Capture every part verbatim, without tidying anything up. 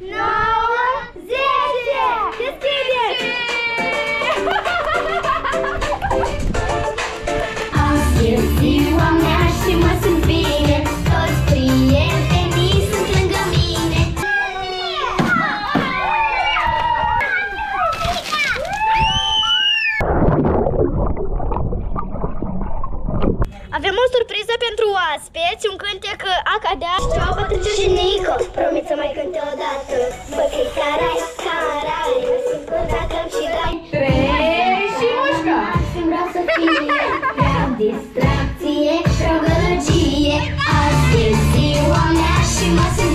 nouă, zece! Deschideți! Azi e ziua mea și mă simt bine, toți prietenii sunt lângă mine. Avem o surpriză pentru oaspeți, un cântec Acadea. Ceau, Patricia și Nico, promit să mai cânte o dată. Bă, că-i carai, carai, mă simt că dacă am și dai. Trei și mușcă! Maxim vreau să fie, vreau distracție, vreau gălăgie. Azi e ziua mea și mă simt...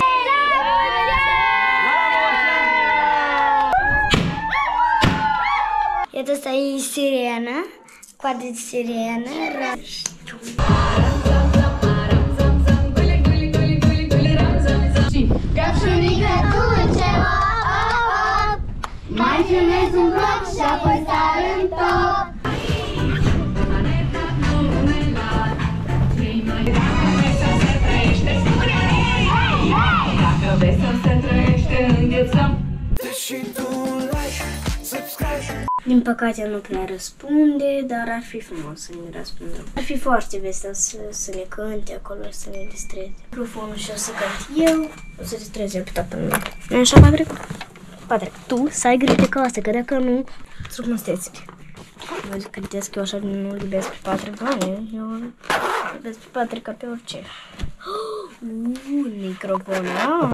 Iată, asta e sirena, coadă de sirenă, Găpșunică dulce, op, op, mai filmez un bloc și apoi sar în top. Dacă vrei să se trăiește, înghețăm. Din păcate nu prea răspunde, dar ar fi frumos să ne răspundă. Ar fi foarte vesel să, să ne cânte acolo, să ne distreze. Microfonul și o să cânt eu, o să distrez eu pe toată lumea. Nu așa, Patrick? Patrick, tu să ai grijă de casă, că dacă nu, sunt măsteți. Văd că gândesc eu așa, nu iubesc pe Patrick, nu, eu iubesc pe Patrick ca pe orice. Un microfon, ah!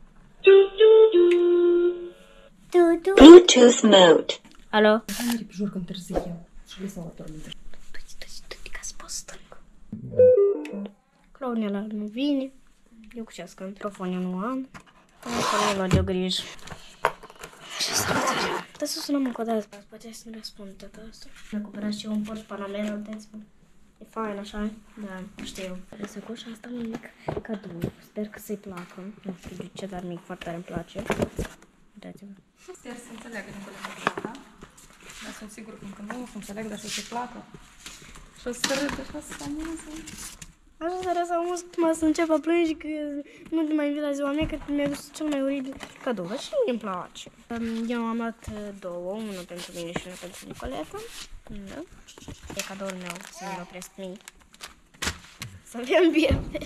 Bluetooth mode. Alo? Hai pe jur că întârzi eu și le sau dormit. Du-te, du-te, du-te ca să poți stâng. Clownela nu vine. Eu cu ce-a scânt? Microfonul nu am. Clownela de-o grijă. Ce stătere? Dar să sunăm încă o dată. Poate să-mi răspund tot asta. Recuperați și eu un port Panamera, uitați-mă. E fain, așa? Da, știu. Răsăcoșa asta mic, cadou. Sper că să-i placă. Nu știu de ce, dar mic foarte tare îmi place. Uitați-vă. Sper să înțeleagă din colega ta. Dar sunt sigur că încă nu o să înțeleg, dar să-i placă. Și o să râdă și o să se amuză. Așa s-a răsat mult, să încep a plânge că nu te mai invit la ziua mea, că mi-a dus cel mai oribil cadou. Și mie îmi place. Eu am luat două, unul pentru mine și unul pentru Nicoleta. Da. E cadoul meu, să mi-l opresc mie. Să avem bine.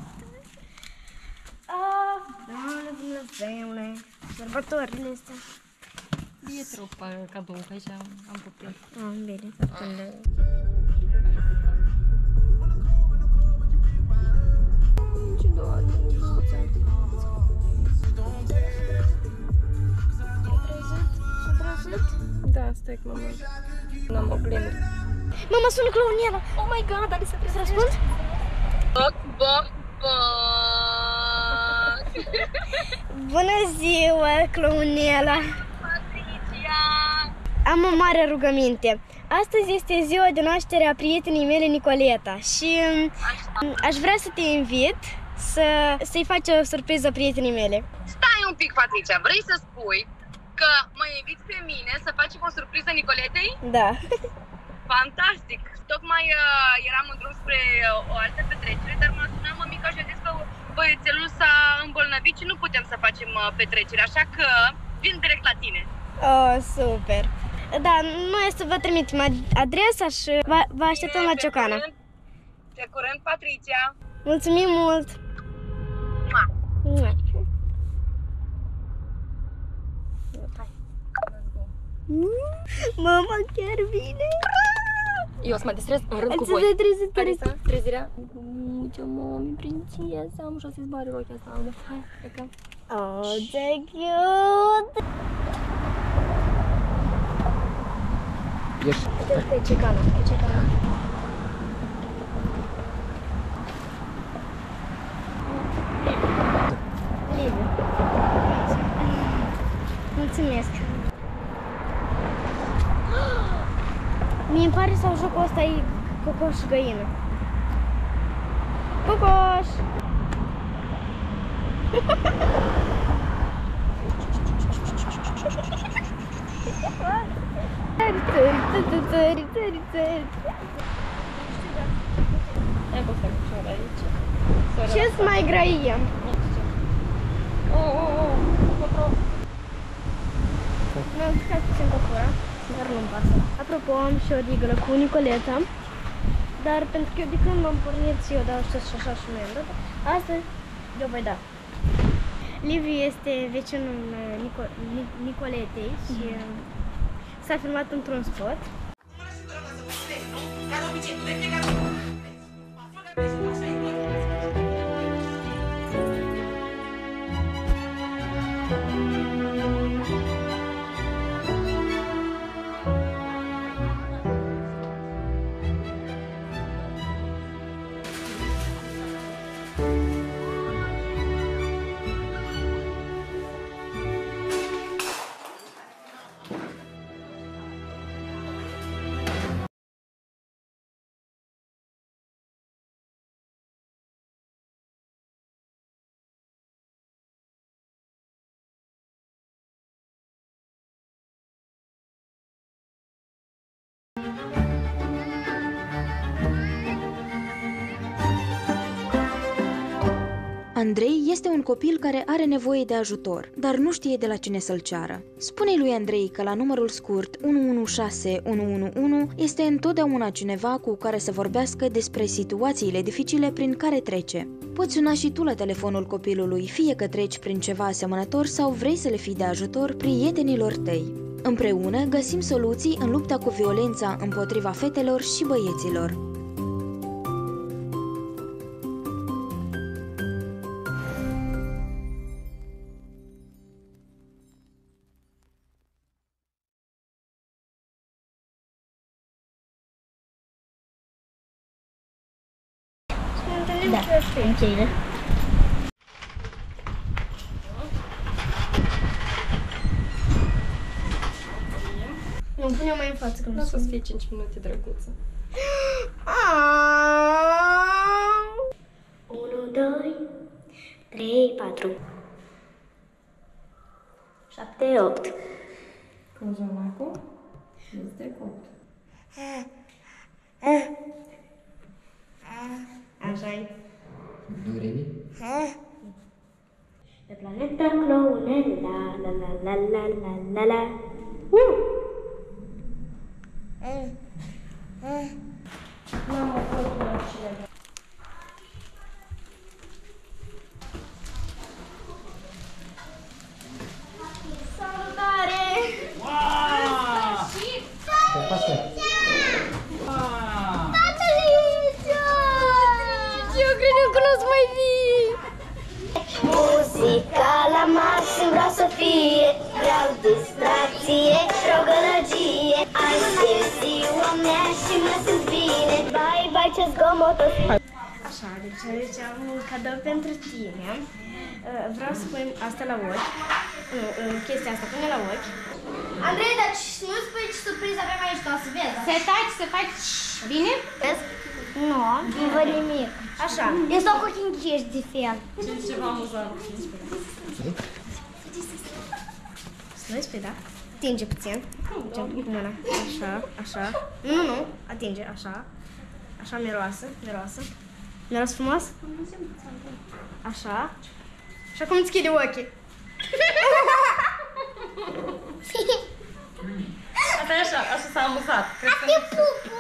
Ah, Doamne Dumnezeule, sărbătorile astea. E trop cadou, că aici am pupit. Ah, bine, sărbătorile. Ce doar, Da, stai cu mama. N-am oglindă. Mama, sună Clownela! Oh my god, dar să Să răspund? Boc, boc, boc. Bună ziua, Clownela! Patricia! Am o mare rugăminte. Astăzi este ziua de naștere a prietenii mele, Nicoleta, și Așa. aș vrea să te invit să, să-i faci o surpriză prietenii mele. Stai un pic, Patricia, vrei să spui că mă inviți pe mine să facem o surpriză Nicoletei? Da. Fantastic! Tocmai uh, eram în drum spre uh, o altă petrecere, dar m-a sunat mămica și a zis că băiețelul s-a îmbolnăvit și nu putem să facem uh, petrecere, așa că vin direct la tine. Oh, super! Da, noi să vă trimitem adresa și vă, vă așteptăm Bine, la Ciocana. Curând, pe curând, Patricia! Mulțumim mult! Mua. Mua. Mama, chiar vine! Eu o să mă distrez în rând cu Să voi. te trezi, Carisa, trezirea. Ce mami, prințesa, am și o să-ți bari rochia asta. Hai, plecăm. Oh, ce cute! Ieși. Uite, ce cana, ce cana. Liviu. Mulțumesc. Mie îmi pare sau jocul ăsta e cocoș și găină. Cocoș! Țări, țări, țări, țări, țări, țări. Ce-ți mai grăiem? Oh, oh, oh, în pasă. Apropo, am și o diglă cu Nicoleta, dar pentru că eu de când m-am pornit și eu dau și așa și mi-am dat, astăzi eu voi da. Liviu este vecinul Nico Nicoletei și s-a filmat într-un spot. Andrei este un copil care are nevoie de ajutor, dar nu știe de la cine să-l ceară. Spune-i lui Andrei că la numărul scurt unu unu șase unu unu unu este întotdeauna cineva cu care să vorbească despre situațiile dificile prin care trece. Poți suna și tu la telefonul copilului, fie că treci prin ceva asemănător sau vrei să le fii de ajutor prietenilor tăi. Împreună găsim soluții în lupta cu violența împotriva fetelor și băieților. Da, încheile. Nu, pune mai în față când o să fie cinci minute drăguță. unu, doi, trei, patru, șapte, opt. Cozonacul este copt. Așa-i. Do, re, mi? Pe planeta cloune, la la la la la la la la. Uh! Mamă, pot la cineva. Salutare! Wow! Ce faci? Eu cred că nu-ți mai vii! Muzica la maxim vreau să fie, vreau distracție, vreau gălăgie. Azi e ziua mea și mă simt bine, bye bye ce zgomotă. Așa, deci aici am un cadou pentru tine. Vreau să punem asta la ochi. Nu, chestia asta pune la ochi. Andrei, dar nu spui ce surpriză avem aici, ca să vezi. Să taci, să faci bine? Vezi? Nu, nu văd nimic. Așa. Eu stau cu ochii închiși de fel. Ce ceva amuzant. Să vezi pe da? Atinge puțin. Atinge cu mâna. Așa, așa. Nu, nu, nu. Atinge, așa. Așa miroasă, miroasă. Miros frumos? Așa. Și acum îți chide ochii. Asta e așa, așa s-a amuzat. Te pupu!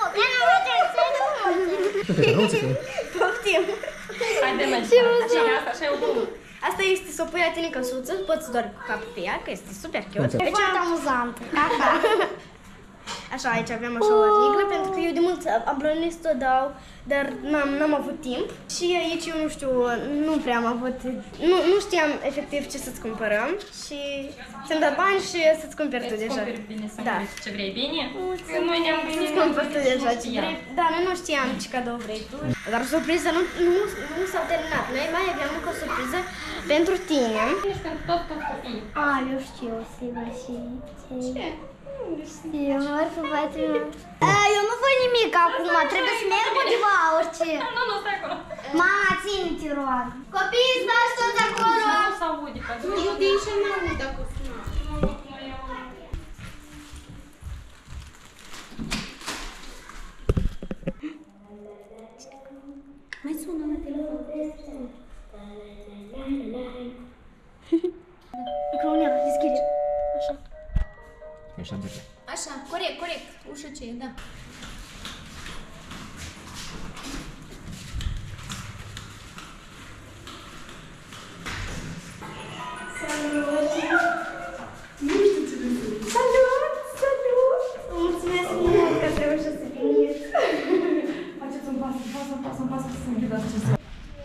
Poftim! Haide, mergi. Așa, asta, așa e o bună. Asta este să o pui la tine în căsuță, poți doar cu capul pe ea, că este super cute. E foarte amuzant. Așa, aici avem așa o riglă, pentru că eu de mult am plănuit să o dau, dar n-am avut timp. Și aici eu nu știu, nu prea am avut, nu, nu știam efectiv ce să-ți cumpărăm și ți-am dat bani și să-ți cumperi tu deja. Cumperi bine, să da. ce vrei bine. Că noi ne-am gândit să cumperi tu deja ce vrei. Da, noi nu știam ce cadou vrei tu. Dar surpriza nu, nu, nu s-a terminat. Noi mai aveam încă o surpriză pentru tine. Ești pentru tot, tot copiii. A, eu știu, sigur și... Ce? Eu nu ar fi bătrână. Eu nu văd nimic acum, trebuie să merg undeva, orice. Nu, nu, stai acolo. Mama, ține-te, rog. Copiii, stați toți acolo. Nu se aude, că Eu de aici nu aud dacă sună. Mai sună la telefon. Microfonul, deschide. Așa. Așa de Așa, corect, corect. Ușă ce e, da. Salut! Salut! Mulțumesc mult că ați reușit să veniți. Faceți un pas, un pas, un pas, un pas, să se închidă acestea.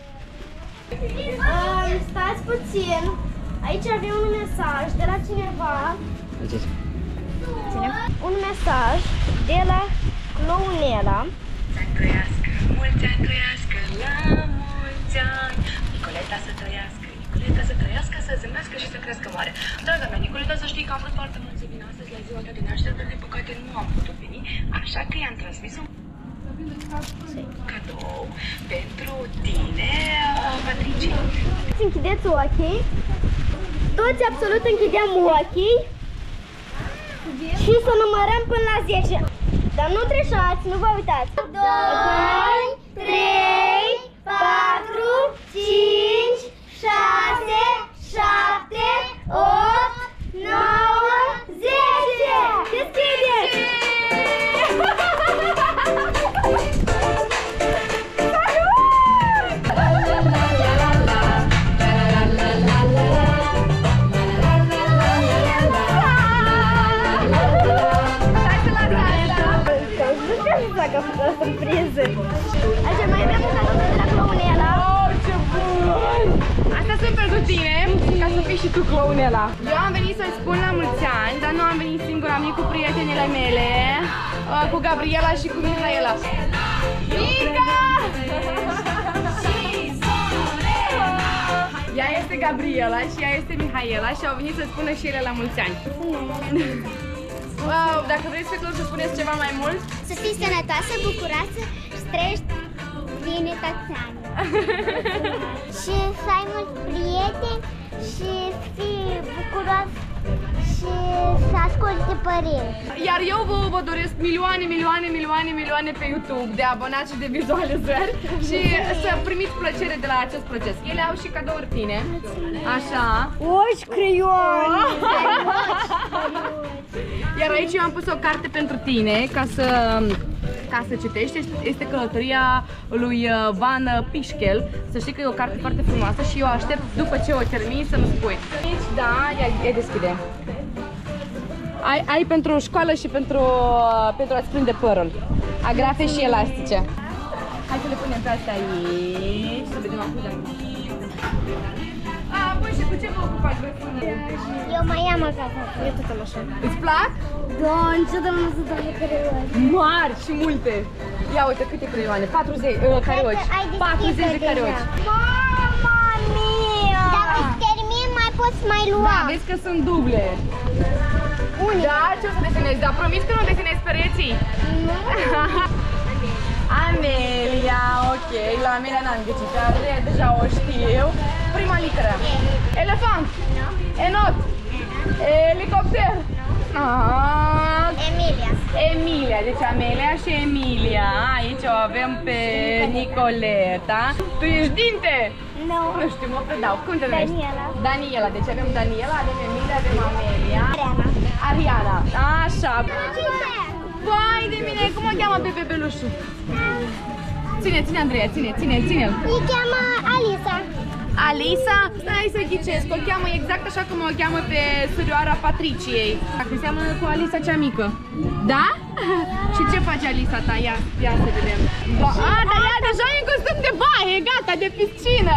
Um, stați puțin. Aici avem un mesaj de la cineva. Ține. Un mesaj de la Clownela. Trăiască, mulți ani trăiască, la mulți ani. Nicoleta să trăiască, Nicoleta să trăiască, să zâmbească și să crească mare. Draga mea, Nicoleta, să știi că am vrut foarte mult să vin astăzi la ziua ta de naștere, dar din păcate nu am putut veni, așa că i-am transmis un cadou pentru tine, Patricia. Închideți ochii. Toți absolut închidem ochii. Și să numărăm până la zece. Dar nu treșați, nu vă uitați. doi, trei, patru, cinci, șase, șapte, opt, nouă, zece. Deschideți! Că a făcut o surpriză. Așa, mai avem un cadou de la Clownela. Oh, ce bun! Asta sunt pentru tine, ca să fii și tu Clownela. Eu am venit să-i spun la mulți ani, dar nu am venit singură, am venit cu prietenele mele, cu Gabriela și cu Mihaela. Mica! Ea este Gabriela și ea este Mihaela și au venit să spună și ele la mulți ani. Wow, dacă vreți pe Clou să spuneți ceva mai mult? Să fii sănătoasă, bucuroasă și trăiești bine toți ani. Și să ai mulți prieteni și să fii bucuros și să asculti părinți. Iar eu vă, vă doresc milioane, milioane, milioane, milioane pe YouTube de abonați și de vizualizări și să primiți plăcere de la acest proces. Ele au și cadouri tine. Așa. Oși, creioane! Iar aici eu am pus o carte pentru tine ca să, ca să citești. Este Călătoria lui Van Pișchel. Să știi că e o carte foarte frumoasă și eu aștept după ce o termini să-mi spui. Aici, da, ia deschide. Ai, ai pentru școală și pentru, pentru a-ți prinde părul. Agrafe și elastice. Hai să le punem pe astea aici, să vedem acum de A, băi, și cu ce vă ocupați voi până? Eu mai am acasă. Eu tot am așa. Îți plac? Da, niciodată nu să dau creioane. Mari și multe. Ia uite câte creioane, patruzeci uh, careoci. patruzeci de careoci. Mama mia! Dacă îți termin, mai poți mai lua. Da, vezi că sunt duble. Unii. Da, ce o să desenezi? Dar promis că nu desenezi pereții? Nu. Amelia, ok, la Amelia n-am ghicit, dar deja o știu. Prima literă. Elefant. Enot. Elicopter. Ah. Emilia. Emilia, deci Amelia și Emilia. Aici o avem pe Nicoleta. Tu ești dinte? Nu. Nu știu, mă predau. Cum te numești? Daniela. Daniela, deci avem Daniela, avem Emilia, avem Amelia. Ariana. Ariana. Așa. Vai de mine, cum o cheamă pe bebelușul? Ține, ține, Andreea, ține, ține, ține-l. Îi cheamă Alisa. Alisa? Stai să ghicesc, o cheamă exact așa cum o cheamă pe surioara Patriciei. Dacă seamănă cu Alisa cea mică. Da? Și ce face Alisa ta? Ia, ia să vedem. Ba, a, dar ea deja e în costum de baie, gata, de piscină.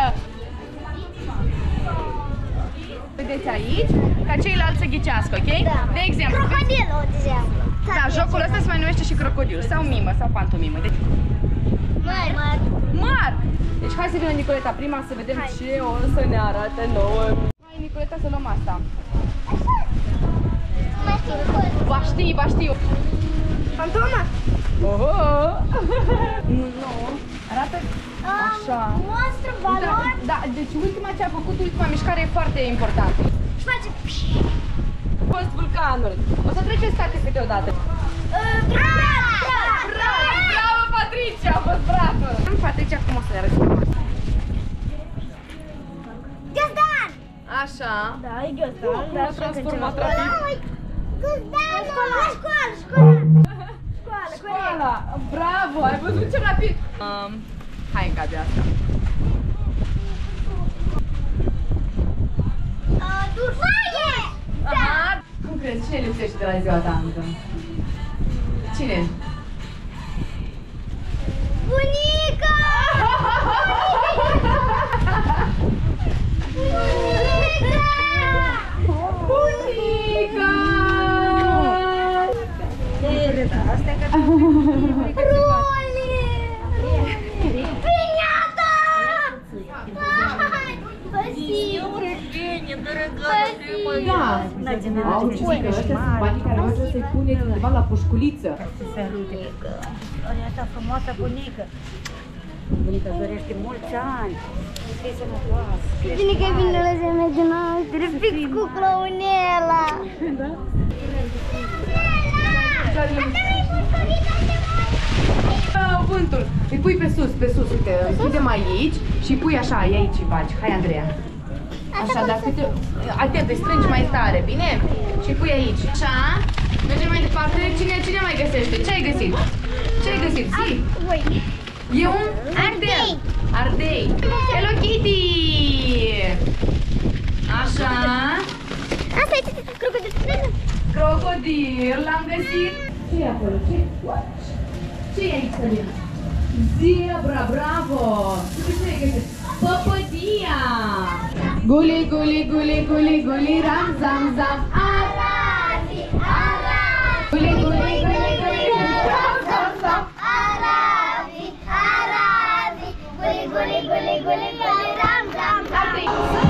Vedeți aici? Ca ceilalți să ghicească, ok? Da. De exemplu. Crocodilul, de exemplu. Da, jocul ăsta se mai numește și crocodil, sau mimă, sau pantomimă. Deci... Măr. Măr. Măr! Deci hai să vină Nicoleta prima să vedem hai. Ce o să ne arate nouă. Hai Nicoleta să luăm asta. Așa? Mai știu. Ba știi, ba știu. Fantoma? Oho! Nu, nu. Arată așa. Monstru, balon. Da, da, deci ultima ce a făcut, ultima mișcare e foarte importantă. Și face... A fost vulcanul. O să treceți toate câteodată. Bravo! Bravo, Patricia! A fost bravo! Patricia, cum o să le arăți cum asta? Ghiozdan! Așa. Da, e ghiozdan. M-a transformat rapid. Școala, școală, școală. Școală, Școala! Bravo! Ai văzut ce rapid? Um, hai în cadea asta. Durfaie! Aha! Cum crezi? Cine lipsește de la ziua ta, Anca? Cine? Bunica! Bunica! Piñata! Da! Au citit că ăștia sunt banii care voi trebuie să-i puneți undeva la pușculiță. Asta frumoasă bunică. Bunica îți dorește mulți ani. Fii sănătoasă. Bine că vine la zeme din altă, fix cu clownela. Da? Vântul. Îi pui pe sus, pe sus, uite, îl închidem aici și pui așa, e aici și faci. Hai, Andreea. Așa, dar câte... Atent, îi strângi mai tare, bine? Și pui aici. Așa, mergem mai departe. Cine, cine mai găsește? Ce ai găsit? Ce ai găsit? Zi! E un... Ardei! Ardei! Hello Kitty! Așa. Asta e crocodil. Crocodil, l-am găsit. Ce e acolo? Ce? Ce e aici, Sălina? Zebra, bravo! Ce ai găsit? Păpădia! Guli, guli, guli, guli, guli, ram, zam, zam, Arabi, arabi. guli, guli, guli, guli, ram, zam, zam. Arabi, arabi. Guli, guli, guli, guli, guli, ram, zam, zam.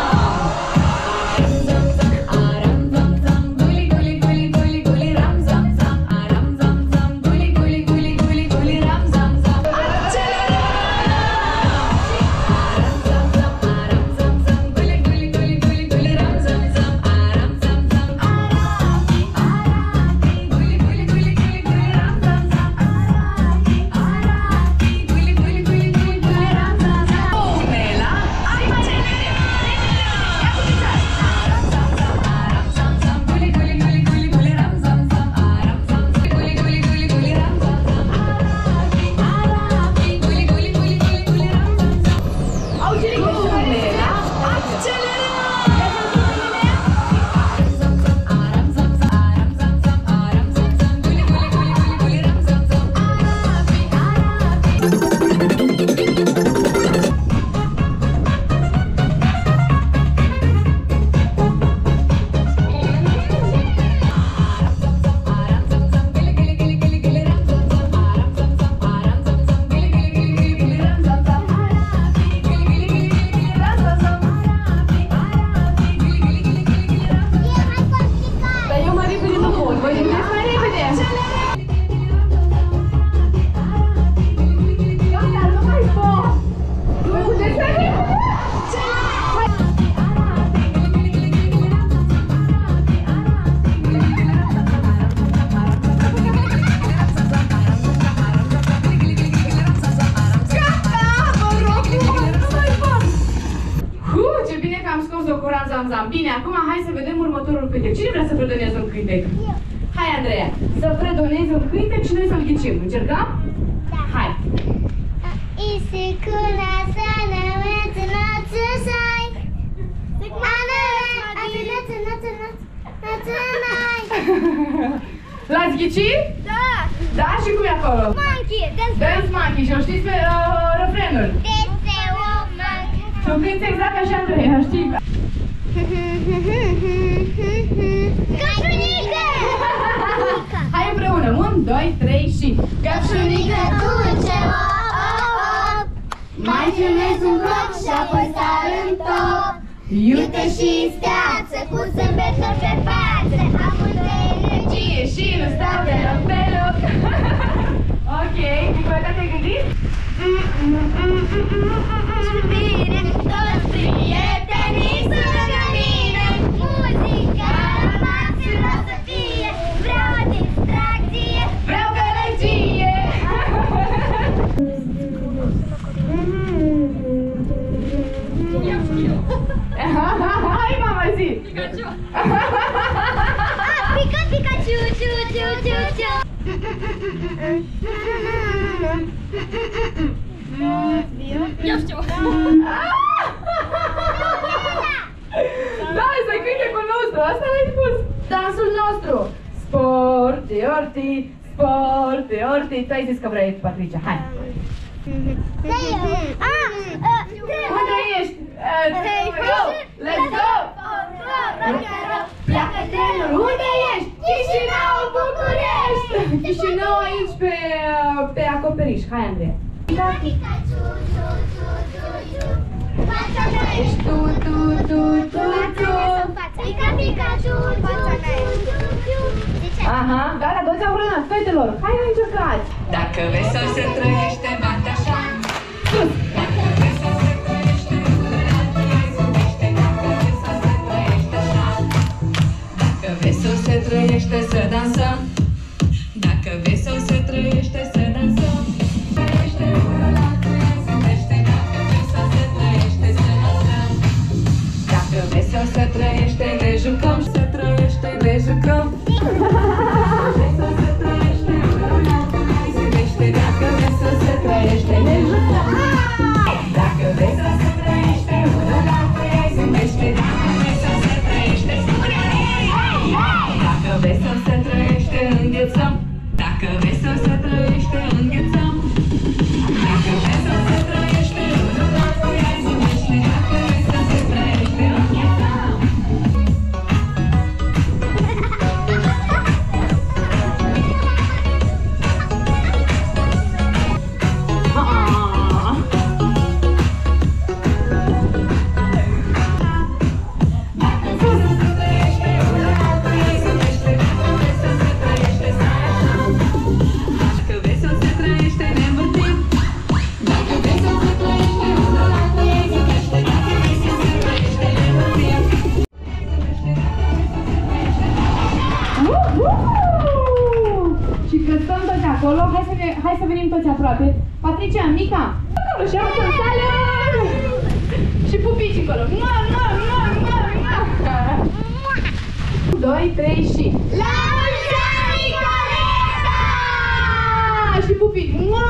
Bine, acum hai să vedem următorul cântec. Cine vrea să fredoneze un cântec? Hai, Andreea, să fredonezi un cântec și noi să-l ghicim. Încercăm? Da. Hai! Isicuna sana wetu natu sai. Ana atu natu natu natu nai. L-ați ghicit? Da. Da? Și cum e acolo? Monkey, dance Dance Monkey. Și o știți pe uh, refrenul? Dance woman. Și o cânti exact ca și Andreea, știi? Găpșunică! Hai împreună, un, doi, trei și... Găpșunică duce op, mai filmezi un bloc și apoi sar în top. Iute și steață, cu zâmbetul pe față, am multă energie și nu stau deloc pe loc. Ok, Nicoleta, te-ai gândit? Bine, toți prietenii sunt lângă mine. Muzica la maxim o să fie. Vreau o distracție, Vreau gălăgie! Hai, mama, zi! Eu știu! Da, să-i cântecul nostru, asta l-ai spus! Dansul nostru! Sporti, orti, sporti, orti. Tu ai zis că vrei, Patricia, hai! Unde ești? Let's go! Pleacă trenul! Unde ești? Chișinău, București! Chișinău aici pe, pe acoperiș. Hai, Andreea! Ești tu, tu, tu, tu, tu. Pica, pica, tu, tu, tu, tu. Aha, gata, toți au frânat, fetelor. Hai, hai, încercați! Dacă vezi să se trăiește, bate așa. Sus! Dacă vezi să se trăiește, zâmbește. Dacă vezi să se trăiește așa. Dacă vezi să se trăiește, să dansăm. Dacă vezi să se trăiește, să dansăm. Trăiește, zâmbește. Dacă vezi să se trăiește, să dansăm. Dacă vezi să se trăiește, ne jucăm. Se trăiește, ne jucăm. Dacă vrei să se trăiește, ne jucăm. Dacă vrei să se trăiește, odată ei zâmbește. Dacă vrei să se trăiește, spune Dacă vrei să se trăiește, înghețăm. Dacă vrei să se trăiește, înghețăm. Dacă vrei să se trăiește, odată ei zâmbește. Dacă vrei să se trăiește, înghețăm. Hai să venim toți aproape. Patricia, Mica, acolo și acolo în sală. Și pupici acolo. Mua, mua, mua, mua, mua. Doi, trei și... La mulți ani, Nicoleta! Și pupici. Mua!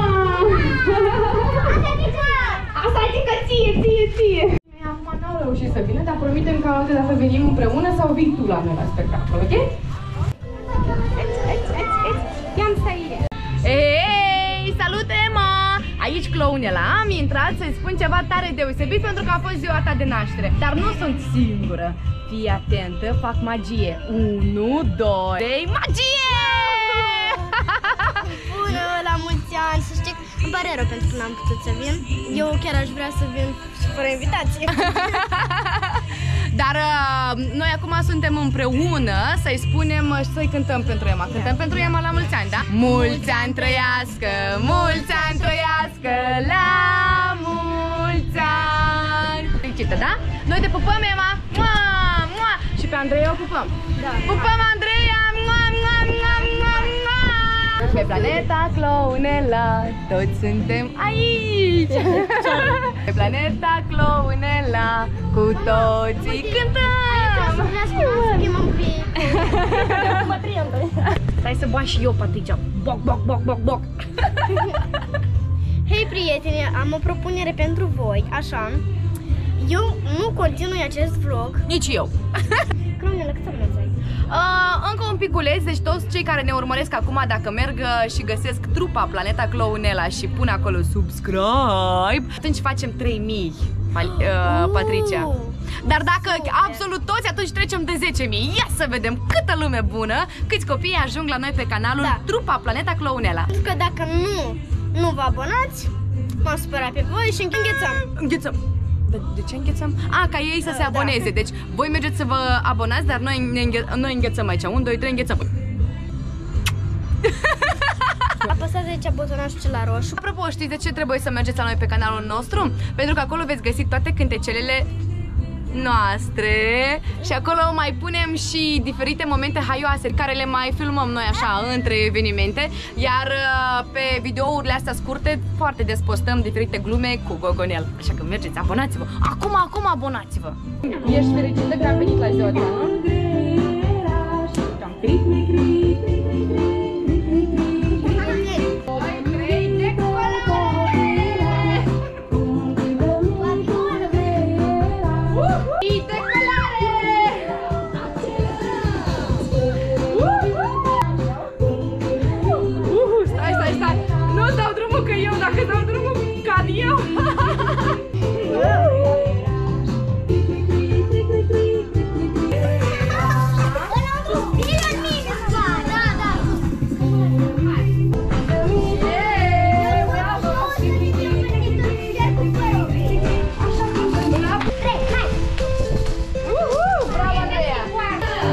Asta adică ție, ție, ție. Acum n-au reușit să vină, dar promitem că altă dată venim împreună sau vii tu la noi la spectacol, ok? I-am stai. Ei, salut, Emma! Aici Clounela, am intrat să-i spun ceva tare deosebit pentru că a fost ziua ta de naștere. Dar nu sunt singură. Fii atentă, fac magie. Unu, doi, trei, magie! Bună, la mulți ani! Să știi, îmi pare rău pentru că n-am putut să vin. Eu chiar aș vrea să vin fără invitație. Dar uh, noi acum suntem împreună să-i spunem și să-i cântăm pentru Emma. Cântăm da. pentru Emma la mulți ani, da? Mulți ani trăiască, mulți ani trăiască, la mulți ani! Fericită, da? Noi te pupăm, Emma! Mua, mua! Și pe Andreea o pupăm! Da. Pupăm, Andreea! Mua, mua, mua, mua, mua! Pe planeta Clounela toți suntem aici! Pe planeta Clounela cu toții cântăm! Stai să bag și eu, Patricia! Boc, boc, boc, boc, boc! Hei, prieteni, am o propunere pentru voi, așa. Eu nu continui acest vlog. Nici eu! Clounela, cât vreți ai? Uh, încă un piculeț, deci toți cei care ne urmăresc acum, dacă merg și găsesc trupa Planeta Clounela și pun acolo subscribe, atunci facem trei mii, uh, Patricia. Dar dacă absolut toți, atunci trecem de zece mii. Ia să vedem câtă lume bună, câți copii ajung la noi pe canalul da. Trupa Planeta Clounela. Pentru că dacă nu, nu vă abonați, m-am supărat pe voi și înghețăm. Înghețăm. De, de ce înghețăm? A, ca ei să se aboneze. Deci voi mergeți să vă abonați, dar noi, ne înghe noi înghețăm aici. unu, doi, trei, înghețăm. Apăsați aici butonajul la roșu. Apropo, știți de ce trebuie să mergeți la noi pe canalul nostru? Pentru că acolo veți găsi toate cântecelele noastre și acolo mai punem și diferite momente haioase care le mai filmăm noi așa între evenimente, iar pe videourile astea scurte foarte des postăm diferite glume cu Gogonel. Așa că mergeți, abonați-vă! Acum, acum abonați-vă! Ești fericită că am venit la ziua ta, nu?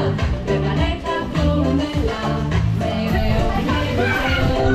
pe planeta Brunela, mereu mai bucurăm.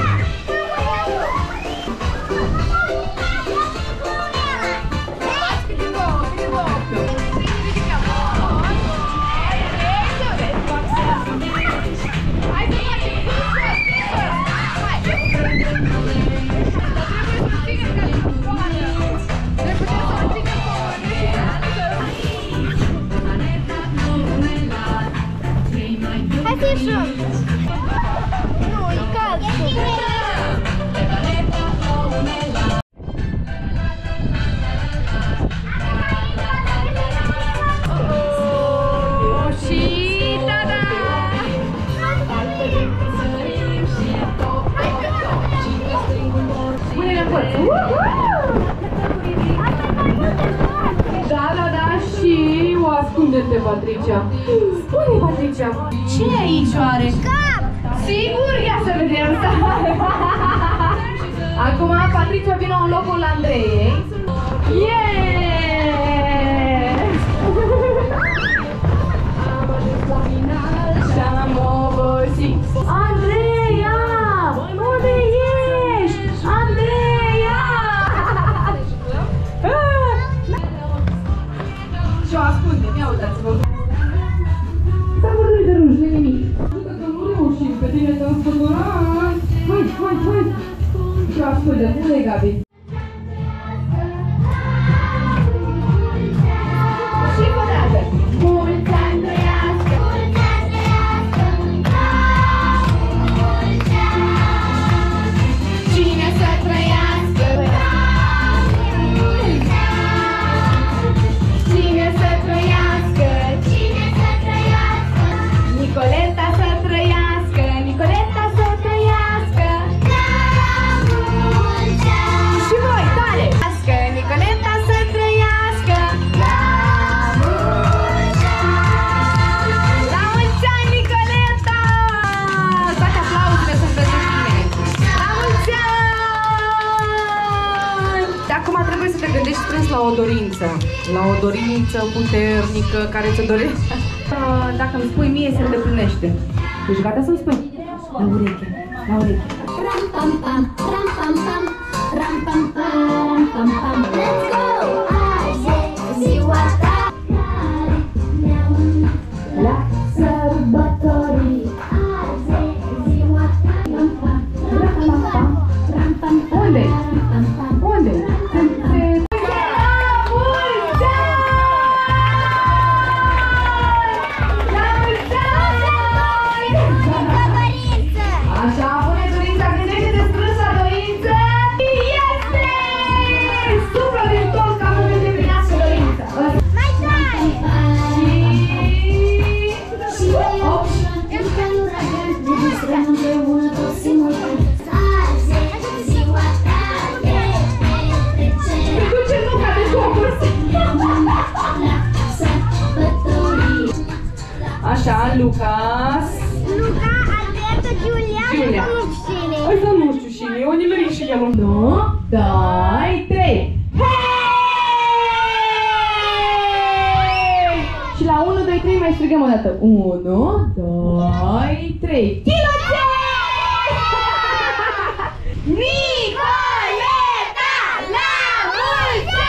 Hai să ieșim! Nu, e cald! Și tada! Pune-le în părți! Da, da, da, și o ascunde-te, Patricia. Spune, Patricia, ce e aici oare? Cap! Sigur? Ia să vedem! Acum Patricia vine în locul Andrei. Yeah! Am ajuns la final și-am obosit. Andreea! Unde ești? Andreea! Și o ascundem, ia uitați-vă! S-a vorbit de ruj, nu-i nimic. Uite că nu reușim, pe tine te-am spăturat. Hai, hai, hai! Și o ascundem, unde-i Gabi? Și vă dată! Mulți ani trăiască! Mulți ani trăiască! Mulți ani! Cine să trăiască? Mulți ani! Cine să trăiască? Cine să trăiască? Nicoleta să trăiască! Nicoleta să trăiască! Și voi, tare! Nicoleta să trăiască! La mulți ani, Nicoleta! Toate aplauzele sunt pentru tine! La mulți ani! De acum trebuie să te gândești strâns la o dorință. La o dorință puternică care ți-o dorește. Dacă îmi spui mie, se îndeplinește. Ești gata să-mi spui? La ureche, la ureche. Ram pam pam, ram pam pam, ram pam pam, pam pam. Let's go! Azi e ziua ta la sărbătorii. Azi e ziua ta. Ram pam, ram pam pam, ram pam pam. Unde? Pam pam. Unde? Așa, pune dorința, gândește-te strâns la dorință. Este! Suflă din tot ca să îndeplinească dorința. Mai tare! Și... Și eu încă nu răgăm, ne distrăm împreună toți simultan. Azi e ziua ta de petrecere. Te duce Luca de concurs. La sărbătorii. Așa, Lucas. Luca, Alberto, Giulia, Giulia. nu știu cine. Ăsta nu știu și eu, nimeni și eu. Nu, doi, trei. Hei! Și la unu, doi, trei mai strigăm o dată. unu, doi, trei. Chiloțe! Nicoleta! La mulți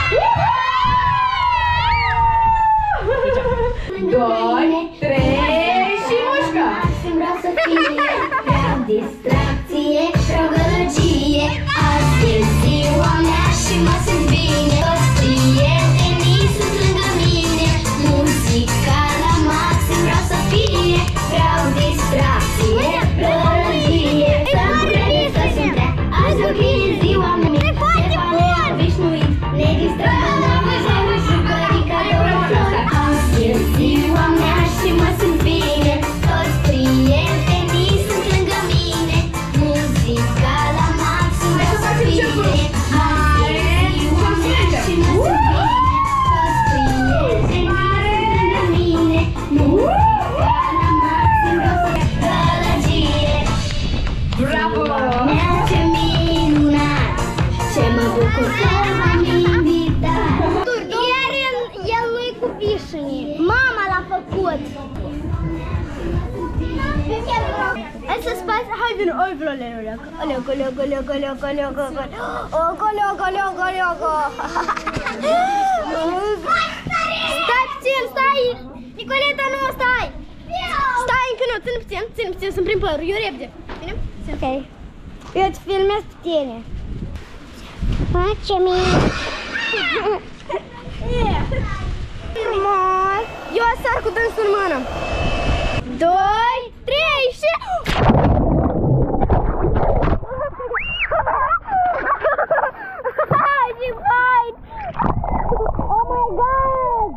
ani! Doi, trei și mușcă! Vreau să fie, vreau distracție, vreau gălăgie. Azi e ziua mea și mă simt bine. Toți prietenii sunt lângă mine. Muzica la maxim vreau să fie. Vreau distracție, vreau gălăgie. Să-mi crede că sunt rea. Azi o fie ziua mea. Ceva ne-a obișnuit. Ne distrăm la muzeu, jucării ca două flori. Azi e ziua mea și mă simt bine. Toți prietenii să spați, hai vină, oi vloleu, leoco, leoco, leoco, leoco, leoco, leoco, leoco, leoco, leoco. Stai puțin, stai! Nicoleta, nu, stai! Stai încă nu, ține puțin, ține puțin, să-mi prind părul, eu repede. Bine? Ok. Eu îți filmez pe tine. Face-mi! Frumos! Eu asar cu dânsul în mână. Doi, trei și... Ce fain! Oh my god!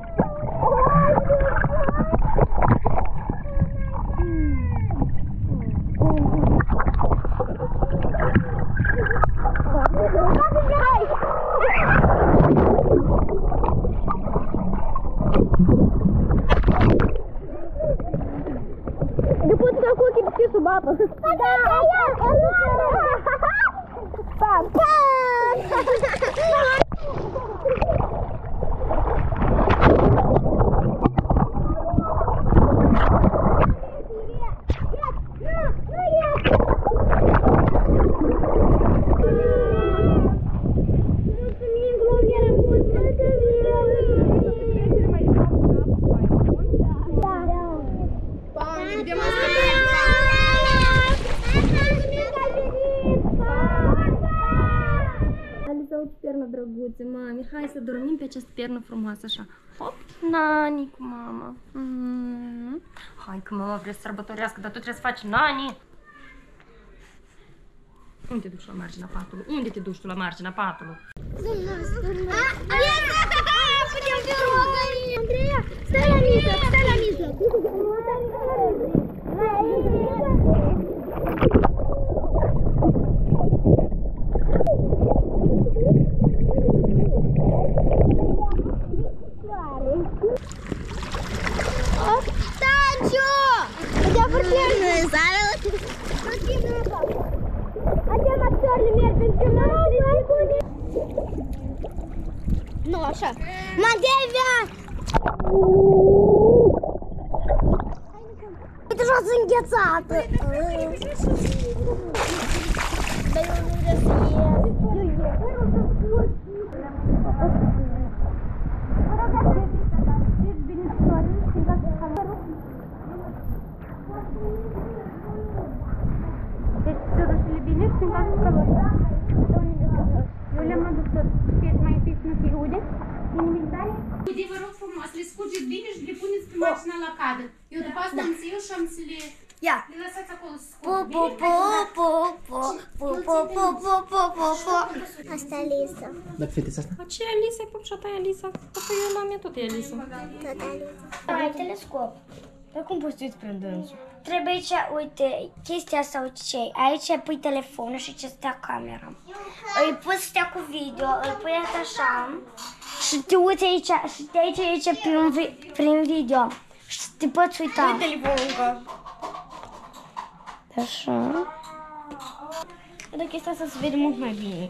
Sub apă. Da, aia, pam, pam. Drăguțe, mami, hai să dormim pe această piernă frumoasă așa. Hop, nani cu mama. Mm. Hai că mama vrea să sărbătorească, dar tu trebuie să faci nani. Unde te duci la marginea patului? Unde te duci tu la marginea patului? Putem fi rugări! Andreea, stai la mijloc, stai la mijloc! Nu, așa. Madevia! Uite așa sunt înghețată. Dar eu nu vreau să ies. Eu ies. Deci te duci să le binești în cazul călor. Eu le-am adus tot. Știți mai întâi să nu fie ude? Nimic tare? Uite, vă rog frumos, le scugeți bine și le puneți pe marginea la cadă. Eu după asta am să iau și am să le... Ia! Le lăsați acolo să Po, po, po, po, po, po, po, po, po, po, po, po. Asta e Lisa. Dar fetița asta? Ce e Alisa? E popșata e Alisa. Asta eu n-am, e tot e Alisa. Tot Alisa. Ai telescop. Dar cum poți să uiți prin dânsul? Trebuie aici, uite, chestia asta, uite ce aici pui telefonul și ce stea camera. Îi pui să stea cu video, îl pui așa și te uiți aici, și de aici, aici prin, prin video. Și te poți uita. Uite telefonul încă. Așa. Dar chestia asta se vede mult mai bine.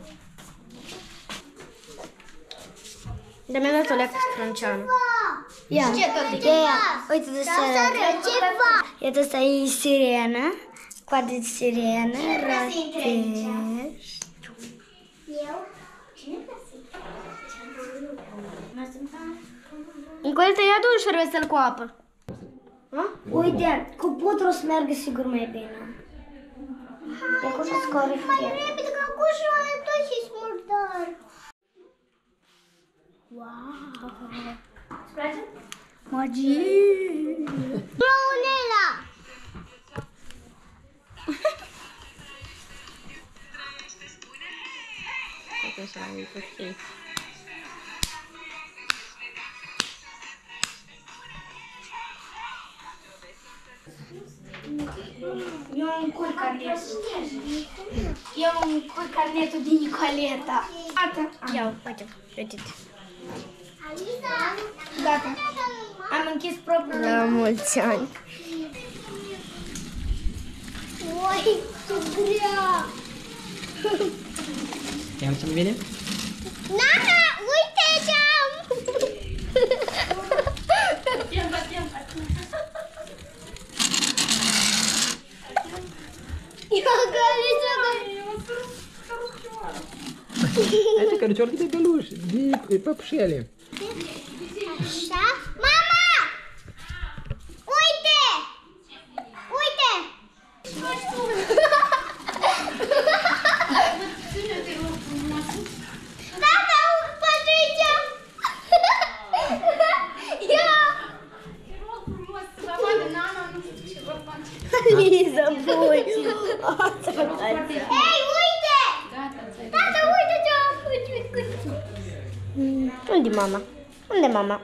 Dar mi-a dat o leacă strânceană. Ia, ce tot e? Uite de ceva. Iată asta e sirenă, coadă de sirenă, rotești. Eu? Încoltă, ia du-și răsel cu apă. Uite, cu putru o să meargă sigur mai bine. E cu și scoră Mai repede, că cușul ăla tot și smurdar. Wow! Îți place? Magie! Brunela! Tot așa, e ok. Eu încurc carnetul. Eu încurc carnetul din Nicoleta. Gata. Ia, uite, uite-te. Gata. Am închis propriul. La mulți ani. Oi, ce grea! Ia ce-mi vine? Nana, uite ce am! Uite căruciorul de beluș, de păpușele. Da? Mama! Uite! Uite! Tata, poate aici! Ia! Liza, boi! Ei, uite! Tata, uite ce-a făcut! Unde mama? Unde mama?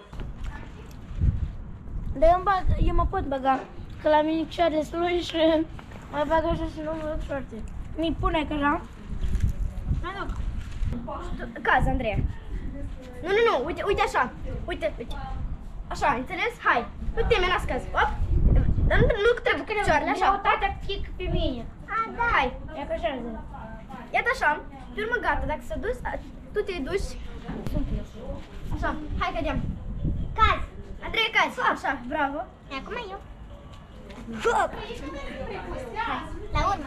Dar eu, bag, eu mă pot băga, că la mine cioare slui și mă bag așa și nu văd foarte. Mi pune că așa. Mă duc. Caz, Andreea. Nu, nu, nu, uite, uite așa. Uite, uite. Așa, înțeles? Hai. Nu te mena scaz. Op. Dar nu, nu trebuie cu picioarele, așa. O tata pic pe mine. A, da. Hai, ia că așa. Iată așa. Pe urmă gata, dacă s-a dus, tu te-ai dus. Așa, hai cădeam. Caz. Andrei, cazi. Așa, bravo. Acum eu. La urmă.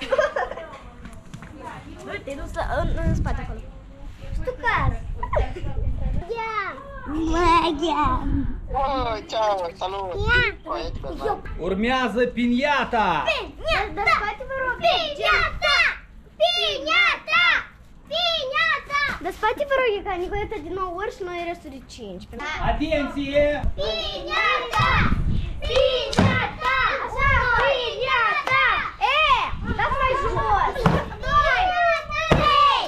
Uite, nu stă în, în spate acolo. Și tu cazi. Ia. Ia. Oh, ciao, salut. Ia. Urmează piniata. Piniata. Dă-spate-vă rog. Piniata. Piniata. Piniata. Dă-spate-vă rog, ca Nicoleta din nou ori și noi restul de cinci. Atenție! Piniata. Piniata. Așa, piniata. E, dați mai jos. Doi. Trei.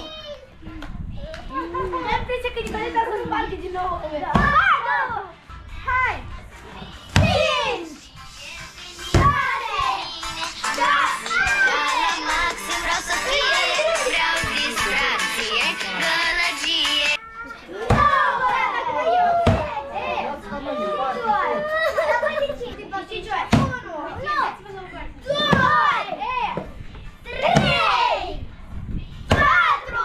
Am impresia că Nicoleta să spargă din nou. Patru. Hai. Cinci. Șase. Șase. La maxim vreau să fie. Vreau distracție, gălăgie. Nouă. Cinci ori. Unu. Doi. Trei. Patru.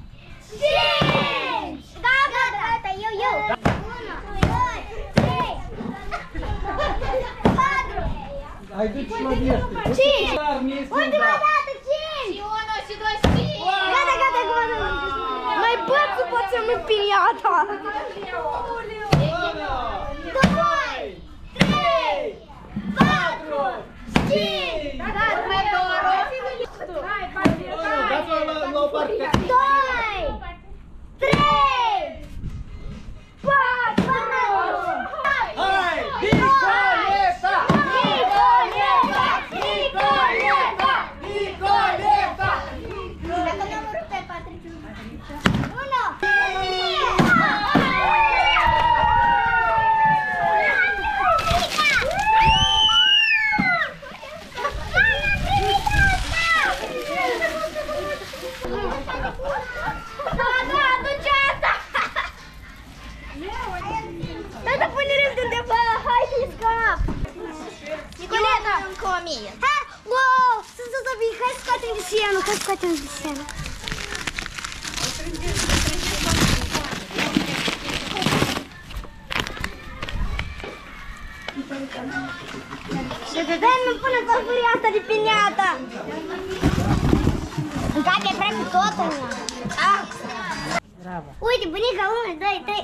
Cinci. Gata, gata, eu, eu. Unu. Doi. Trei. Patru. Hai, du-ți la viește. Cinci. Ultima dată, cinci. Și unu, și doi, și cinci. Gata, gata, gata. Mai băt să pot să mă piniata. Doi. Trei. Patru. Cinci. Gata, mai două. Dați-o la o parte. Doi. Trei. Patru. Hai! Nicoleta! Nicoleta! Nicoleta! Nicoleta! Dacă nu am rupt pe Patrick, unu! Da, aduce asta! Tata, pune rând undeva, hai să scap! Nicoleta! Încă o mie! Ha! Wow! Să să să vii, hai să scoatem desenul, hai să scoatem desenul! Dai, nu pune farfuria asta de piniata! Încape vreme totul! Bravo! Uite, bunica, unu, doi, trei!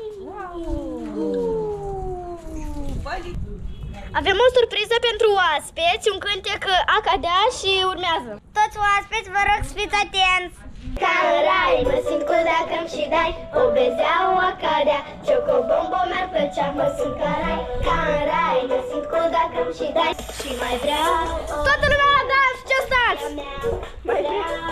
Avem o surpriză pentru oaspeți, un cântec Acadea și urmează. Toți oaspeți, vă rog să fiți atenți! Ca în rai, mă simt cu dacă-mi și dai o bezea, o Acadea, ciocobombo mi-ar plăcea, mă simt ca rai. Ca în rai, mă simt cu dacă-mi și dai și mai vreau. Toată lumea la dans, ce stați? Mai vreau.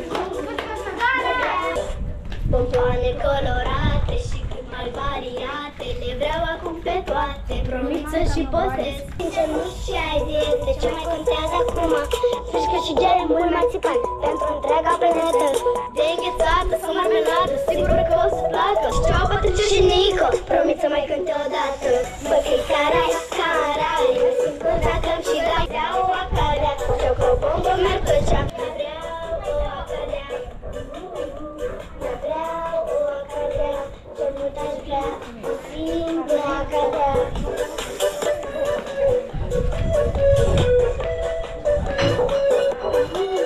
Bomboane colorate și cât mai variate, le vreau acum pe toate, promit să și postez. Sincer, nu și ai de ce mai contează acum, frișcă și gel mult mai țipat pentru întreaga planetă. De înghețată sau marmeladă, sigur că o să placă. Știu, Patricia și Nico, promit să mai cânte odată. Bă, că-i carai, carai, mă simt că dacă-mi și dai. Vreau o Acadea, ciocobombo mi-ar plăcea. Vreau o Acadea. Vreau o Acadea, cel mult aș vrea o singură Acadea. Thank you.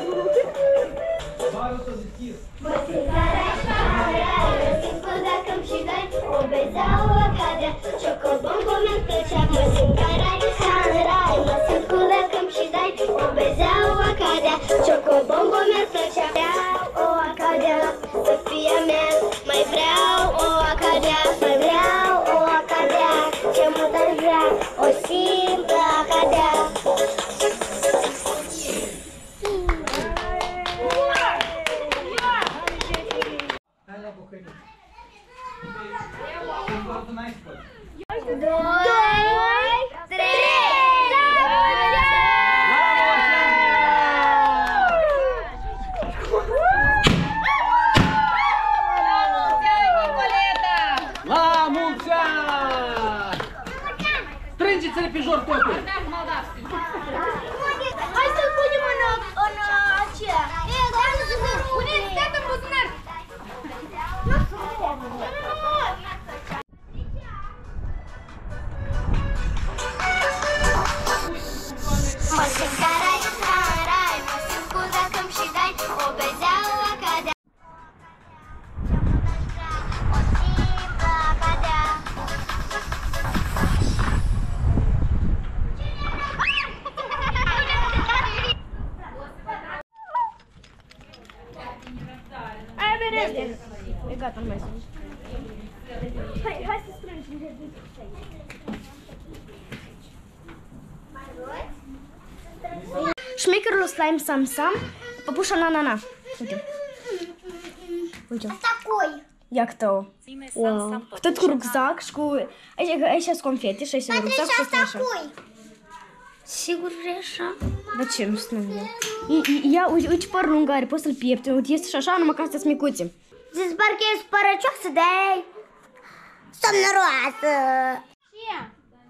Hai să-l punem în, în aceea. Puneți tată în buzunar. Mă simt carai, carai, mă simt cu dacă-mi și dai o bezeaua la cadea. O simt la cadea. Aia mereu. E gata, nu mai sunt. Hai, hai să strângem. Șmecherul slime Sam Sam, păpușa na na na. Uite. Uite. Asta cui? Ia câtă. Wow. Tot cu rucsac și cu... Aici, aici sunt confete și aici sunt rucsac și asta așa. Sigur vrei așa? De ce nu sunt eu? Ia, uite, uite păr lung are, poți să-l piepte, uite, este și așa, numai că astea sunt micuțe. Zici parcă ești părăcioasă de-aia somnoroasă. Și ea.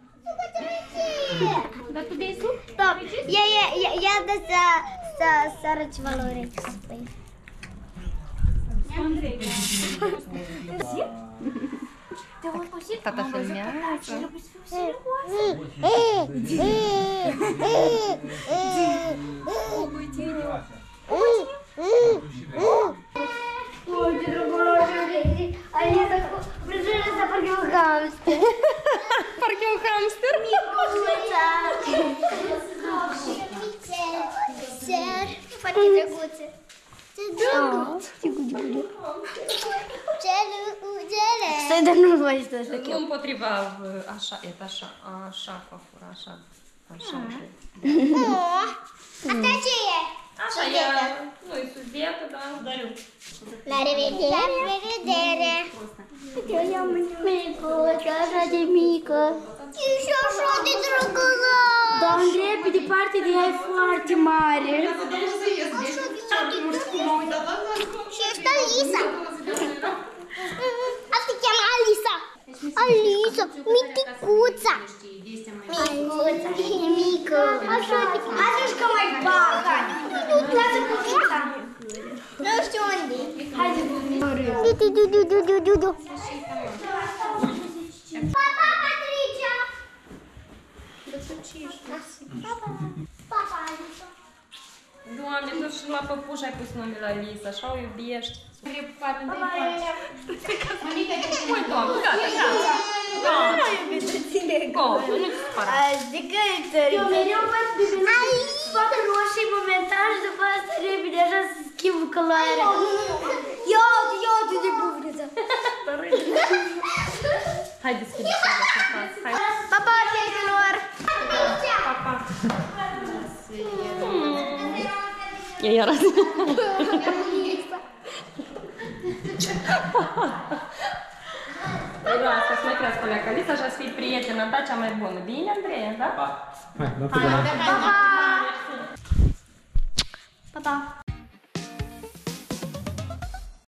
Dar tu bei suc? Stop, ia, ia, ia, ia de să, să, să arăți valori. Tata filmează. Uite, drăguloșul, Aliza cu brăjele asta parcă e un hamster. Parcă e un hamster? Micuța. Ser, foarte drăguțe. Celugele. Stai, dar nu mai stai să Nu împotriva, așa, e așa, așa, coafura, așa, așa. Asta ce e? Așa e, nu e suzietă, dar... La revedere! La revedere! Uite, eu am micuță, așa de mică. E și așa de drăguță! Dar Andrei, pe departe de ea e foarte mare. Și ești Alisa! Asta se cheamă Alisa! Alisa, miticuța! Micuța, e mică! Așa de... Atunci că mai bagă! Nu-ți lasă puțința! Nu știu unde. Haide, du, du, du, du, du, du, du. Papa, Patricia! Papa, Alicia. Doamne, tu și la păpuș ai pus numele Alisa, așa o iubiești. Papa, Alicia. Măi, doamne, gata, gata. Gata. Gata, nu-ți spara. Zic că e tări. Eu mereu văd bibelii foarte roșii momentan și după asta repede așa se schimbă culoarea. Ia uite, ia uite de bufniță. Hai deschide-te, hai. Pa, pa, prietenilor! Pa, pa. Ia iar asta. Păi doar să-ți mai crească Alisa și să fii prietena ta cea mai bună. Bine, Andreea, da? Hai, la Pa, pa!